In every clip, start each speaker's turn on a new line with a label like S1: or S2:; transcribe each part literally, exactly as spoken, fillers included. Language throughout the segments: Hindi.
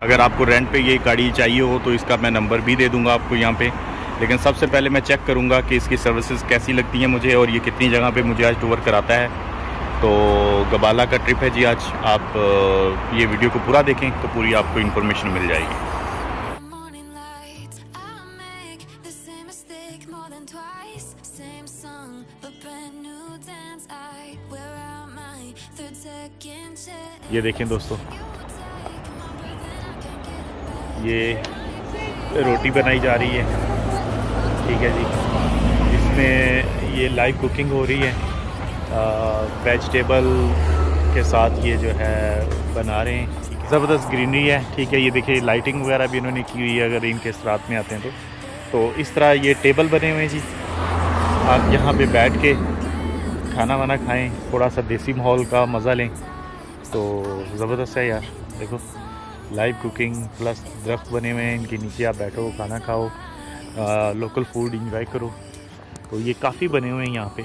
S1: अगर आपको रेंट पे ये गाड़ी चाहिए हो तो इसका मैं नंबर भी दे दूंगा आपको यहाँ पे। लेकिन सबसे पहले मैं चेक करूँगा कि इसकी सर्विसेज कैसी लगती हैं मुझे और ये कितनी जगह पे मुझे आज टूर कराता है। तो गबाला का ट्रिप है जी आज। आप ये वीडियो को पूरा देखें तो पूरी आपको इन्फॉर्मेशन मिल जाएगी। ये देखें दोस्तों, ये रोटी बनाई जा रही है, ठीक है जी। इसमें ये लाइव कुकिंग हो रही है, वेजिटेबल के साथ ये जो है बना रहे हैं। ज़बरदस्त ग्रीनरी है, ठीक है। ये देखिए लाइटिंग वगैरह भी इन्होंने की हुई है अगर इनके रात में आते हैं तो। तो इस तरह ये टेबल बने हुए हैं जी। आप यहाँ पे बैठ के खाना वाना खाएं, थोड़ा सा देसी माहौल का मज़ा लें। तो ज़बरदस्त है यार, देखो लाइव कुकिंग प्लस दरख्त बने हुए हैं, इनके नीचे आप बैठो खाना खाओ, आ, लोकल फूड इंजॉय करो। तो ये काफ़ी बने हुए हैं यहाँ पे।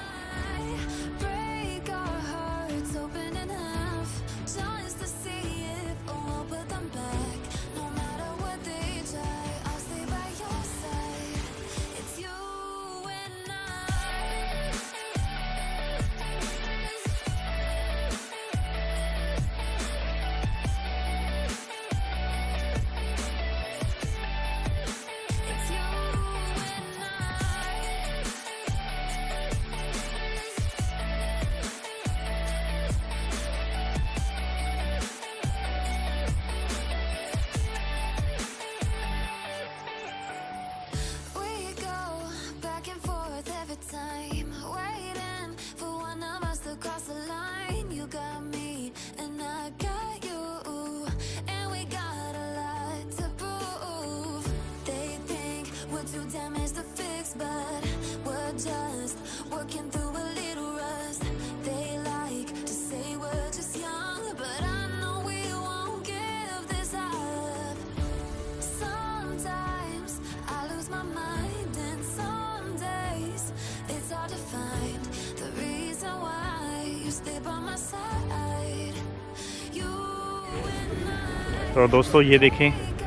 S1: तो दोस्तों ये देखें,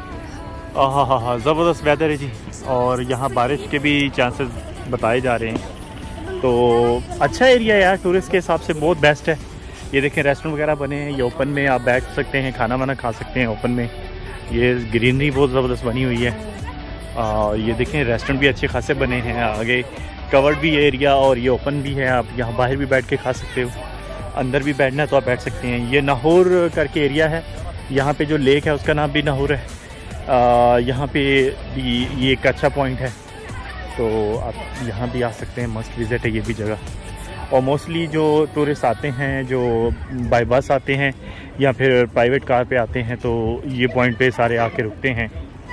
S1: हाँ हाँ हाँ ज़बरदस्त वेदर है जी। और यहाँ बारिश के भी चांसेस बताए जा रहे हैं। तो अच्छा एरिया यार, टूरिस्ट के हिसाब से बहुत बेस्ट है। ये देखें रेस्टोरेंट वगैरह बने हैं, ये ओपन में आप बैठ सकते हैं, खाना वाना खा सकते हैं ओपन में। ये ग्रीनरी बहुत ज़बरदस्त बनी हुई है। आ, ये देखें रेस्टोरेंट भी अच्छे खासे बने हैं, आगे कवर्ड भी एरिया और ये ओपन भी है। आप यहाँ बाहर भी बैठ के खा सकते हो, अंदर भी बैठना है तो आप बैठ सकते हैं। ये नाहौर करके एरिया है, यहाँ पे जो लेक है उसका नाम भी नाहौर है। आ, यहाँ पे भी ये एक अच्छा पॉइंट है, तो आप यहाँ भी आ सकते हैं। मस्त विज़िट है ये भी जगह। और मोस्टली जो टूरिस्ट आते हैं, जो बाय बस आते हैं या फिर प्राइवेट कार पे आते हैं, तो ये पॉइंट पे सारे आके रुकते हैं।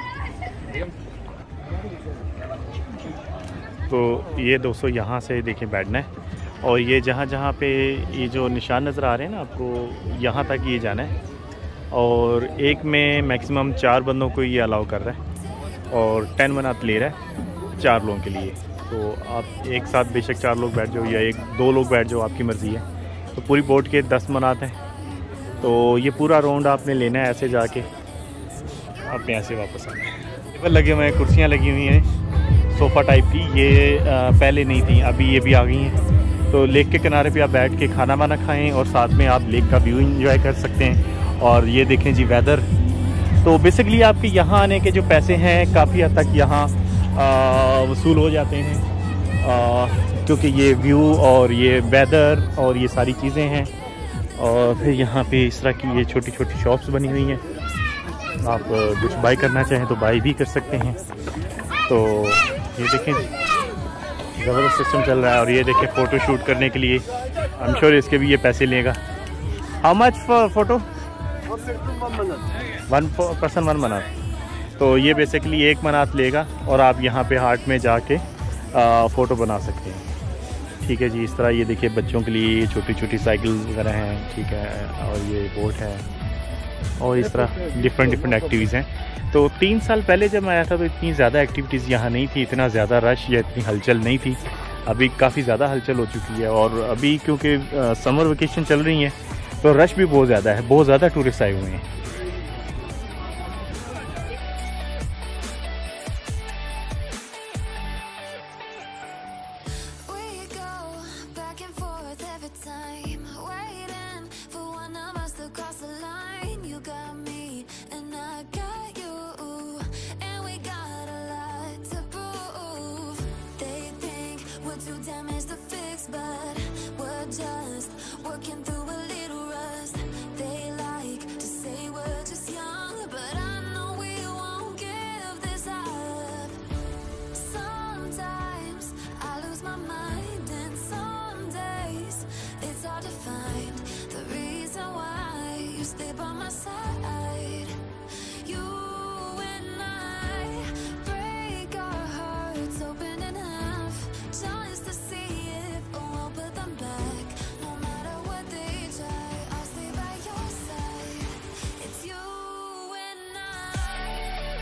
S1: तो ये दोस्तों यहाँ से देखें बैठना है। और ये जहाँ जहाँ पे ये जो निशान नज़र आ रहे हैं ना आपको, यहाँ तक ये जाना है। और एक में मैक्सिमम चार बंदों को ये अलाउ कर रहा है और टेन मनात ले रहा है चार लोगों के लिए। तो आप एक साथ बेशक चार लोग बैठ जाओ या एक दो लोग बैठ जाओ, आपकी मर्ज़ी है। तो पूरी बोट के दस मनात हैं। तो ये पूरा राउंड आपने लेना है ऐसे जाके, आपने ऐसे वापस आना है। टेबल लगे हुए हैं, कुर्सियाँ लगी हुई हैं सोफ़ा टाइप की, ये आ, पहले नहीं थी, अभी ये भी आ गई हैं। तो लेक के किनारे पे आप बैठ के खाना वाना खाएँ और साथ में आप लेक का व्यू इंजॉय कर सकते हैं। और ये देखें जी वेदर। तो बेसिकली आपके यहाँ आने के जो पैसे हैं काफ़ी हद तक यहाँ वसूल हो जाते हैं, आ, क्योंकि ये व्यू और ये वेदर और ये सारी चीज़ें हैं। और फिर यहाँ पे इस तरह की ये छोटी छोटी शॉप्स बनी हुई हैं, आप कुछ बाई करना चाहें तो बाई भी कर सकते हैं। तो ये देखें ज़बरदस्त सिस्टम चल रहा है। और ये देखें फ़ोटो शूट करने के लिए, आई एम श्योर इसके भी ये पैसे लेगा। How much for photo? One person one minute. तो ये बेसिकली एक मनात लेगा और आप यहाँ पे हाट में जाके फ़ोटो बना सकते हैं, ठीक है जी। इस तरह ये देखिए बच्चों के लिए छोटी छोटी साइकिल वगैरह हैं, ठीक है। और ये बोट है और इस तरह डिफरेंट डिफरेंट एक्टिविटीज़ हैं। तो तीन साल पहले जब मैं आया था तो इतनी ज़्यादा एक्टिविटीज़ यहाँ नहीं थी, इतना ज़्यादा रश या इतनी हलचल नहीं थी। अभी काफ़ी ज़्यादा हलचल हो चुकी है। और अभी क्योंकि समर वेकेशन चल रही हैं तो रश भी बहुत ज़्यादा है, बहुत ज़्यादा टूरिस्ट आए हुए हैं।
S2: is the fix, but we're just working through a little rust. They like to say we're just young, but I know we won't give this up. Sometimes I lose my mind, and some days it's hard to find the reason why you stay by my side. You and I break our hearts open in half, just to see if we'll put them back. No matter what they try, I'll stay by your side. It's you and I.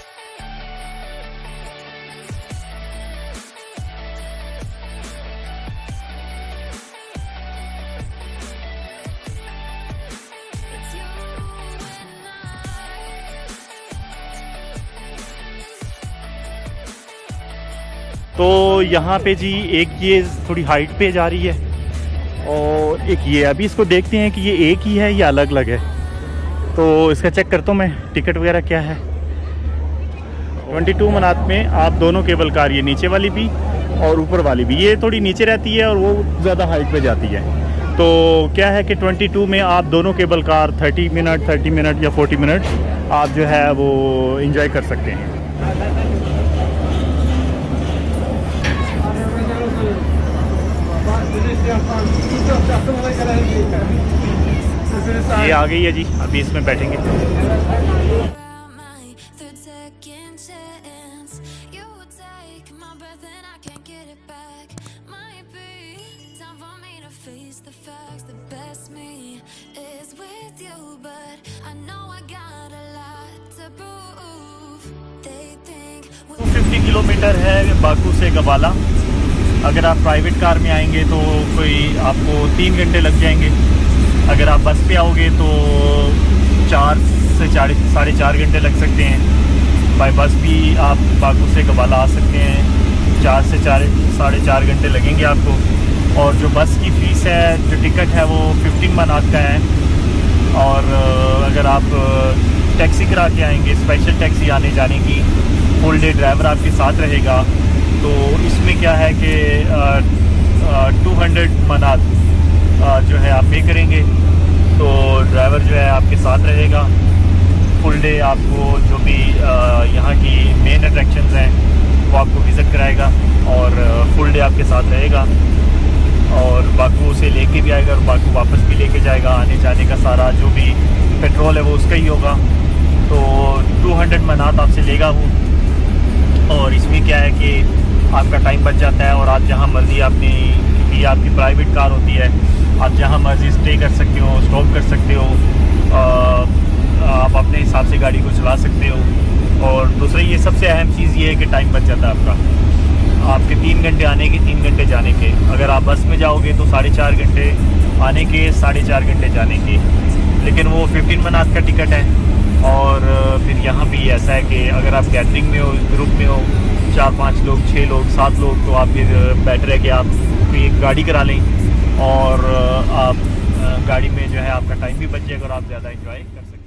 S2: It's you and I.
S1: तो यहाँ पे जी एक ये थोड़ी हाइट पे जा रही है और एक ये, अभी इसको देखते हैं कि ये एक ही है या अलग अलग है। तो इसका चेक करता हूँ मैं, टिकट वगैरह क्या है। बाईस मनात में आप दोनों केबल कार, ये नीचे वाली भी और ऊपर वाली भी, ये थोड़ी नीचे रहती है और वो ज़्यादा हाइट पे जाती है। तो क्या है कि बाईस में आप दोनों केबल कार तीस मिनट तीस मिनट या चालीस मिनट आप जो है वो एंजॉय कर सकते हैं। ये आ गई है जी, अभी इसमें बैठेंगे।
S2: My third second chance. You take my breath and I can't get it back. Might be time for me to face the facts. The best me is with you, but I know I got a lot to prove. They think
S1: दो सौ पचास किलोमीटर है बाकू से गबाला। अगर आप प्राइवेट कार में आएंगे तो कोई आपको तीन घंटे लग जाएंगे। अगर आप बस पे आओगे तो चार से चार साढ़े चार घंटे लग सकते हैं। बाय बस भी आप बाकू से गबाला आ सकते हैं, चार से चार साढ़े चार घंटे लगेंगे आपको। और जो बस की फ़ीस है, जो टिकट है वो पंद्रह मनात का है। और अगर आप टैक्सी करा के आएंगे, स्पेशल टैक्सी आने जाने की, फुल डे ड्राइवर आपके साथ रहेगा, तो इसमें क्या है कि टू हंड्रेड मनात जो है आप पे करेंगे। तो ड्राइवर जो है आपके साथ रहेगा, फुल डे आपको जो भी आ, यहाँ की मेन अट्रैक्शंस हैं वो आपको विज़िट कराएगा और फुल डे आपके साथ रहेगा। और बाकू से लेके भी आएगा और बाकू वापस भी लेके जाएगा। आने जाने का सारा जो भी पेट्रोल है वो उसका ही होगा। तो टू हंड्रेड मनात आपसे लेगा वो। और इसमें क्या है कि आपका टाइम बच जाता है और आप जहाँ मर्ज़ी अपनी, ये आपकी प्राइवेट कार होती है, आप जहाँ मर्ज़ी स्टे कर सकते हो, स्टॉप कर सकते हो, आ, आप अपने हिसाब से गाड़ी को चला सकते हो। और दूसरा ये सबसे अहम चीज़ ये है कि टाइम बच जाता है आपका, आपके तीन घंटे आने के, तीन घंटे जाने के। अगर आप बस में जाओगे तो साढ़े चार घंटे आने के, साढ़े चार घंटे जाने के। लेकिन वो पंद्रह मनात का टिकट है। और फिर यहाँ भी ऐसा है कि अगर आप गैदरिंग में हो, ग्रुप में हो, चार पाँच लोग, छः लोग, सात लोग, तो आप फिर बेटर है कि आप एक गाड़ी करा लें और आप गाड़ी में जो है आपका टाइम भी बच जाएगा और आप ज़्यादा एंजॉय कर सकते हैं।